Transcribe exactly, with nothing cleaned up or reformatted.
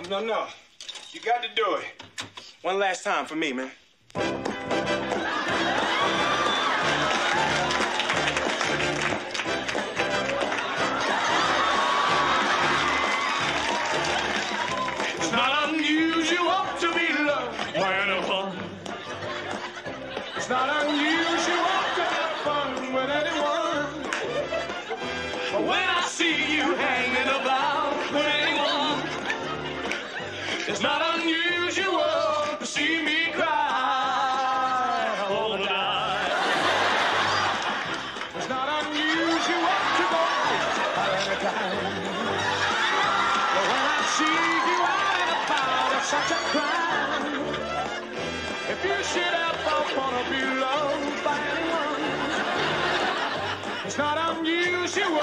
no, no. You got to do it. One last time for me, man. It's not unusual to be loved by anyone. It's not unusual to have fun with anyone. But when I see you hanging about with anyone, it's not unusual to see me cry all the time. It's not unusual to go out any time. But when I see you out and about, it's such a crime. If you should ever wanna be loved by anyone, it's not unusual